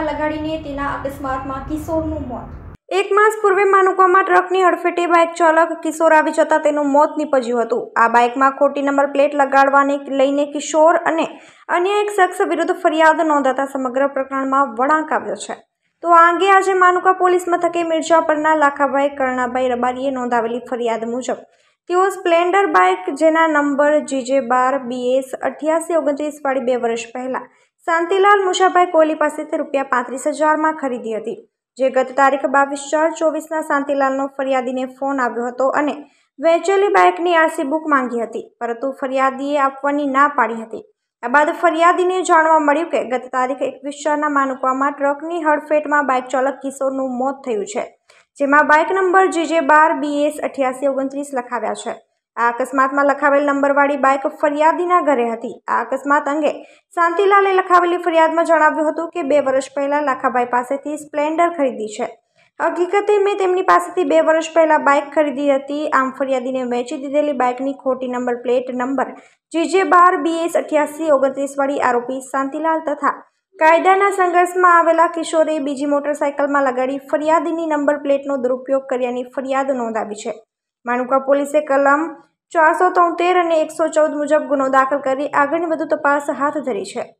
લગાડીને તેના અકસ્માતમાં કિશોરનું મોત। 1 માસ પૂર્વે માનુકામાં ટ્રકની હડફેટે બાઇક ચાલક કિશોર આવી જતા તેનું મોત નીપજ્યું હતું। આ બાઇકમાં ખોટી નંબર પ્લેટ લગાડવાને લઈને કિશોર અને અન્ય એક શખ્સ વિરુદ્ધ ફરિયાદ નોંધાતા સમગ્ર પ્રકરણમાં વળાંક આવ્યો છે। તો આ અંગે આજે માનુકા પોલીસ મથકે મિર્જાપરના લાખાભાઈ કરણાભાઈ રબારીએ નોંધાવેલી ફરિયાદ મુજબ તેઓ સ્પ્લેન્ડર બાઇક જેના નંબર GJ12BS 8829 વાળી 2 વર્ષ પહેલા શાંતિલાલ મુસાભાઈ કોહલી પાસેથી ₹35,000માં ખરીદી હતી, જે ગત તારીખ 22/4/24ના શાંતિલાલનો ફરિયાદીને ફોન આવ્યો હતો અને વેચેલી બાઇકની RC બુક માંગી હતી, પરંતુ ફરિયાદીએ આપવાની ના પાડી હતી। આ બાદ ફરિયાદીને જાણવા મળ્યું કે ગત તારીખ 21/4ના માનુકામાં ટ્રકની હડફેટમાં બાઇક ચાલક કિશોરનું મોત થયું છે, જેમાં બાઇક નંબર GJ12BS 8829 લખાવ્યા છે। આ અકસ્માતમાં લખાવેલ નંબરવાળી બાઇક ફરિયાદીના ઘરે હતી। આ અકસ્માત અંગે શાંતિલાલે લખાવેલી ફરિયાદમાં જણાવ્યું હતું કે 2 વર્ષ પહેલા લાખાભાઈ પાસેથી સ્પ્લેન્ડર ખરીદી છે। હકીકતે મેં તેમની પાસેથી 2 વર્ષ પહેલા બાઇક ખરીદી હતી। આમ ફરિયાદીને વેચી દીધેલી બાઇકની ખોટી નંબર પ્લેટ નંબર GJ12BS 8829 વાળી આરોપી શાંતિલાલ તથા કાયદાના સંઘર્ષમાં આવેલા કિશોરે બીજી મોટરસાયકલમાં લગાડી ફરિયાદીની નંબર પ્લેટનો દુરુપયોગ કર્યાની ફરિયાદ નોંધાવી છે। માનુકા પોલીસે કલમ 473 અને 114 મુજબ ગુનો દાખલ કરી આગળની વધુ તપાસ હાથ ધરી છે।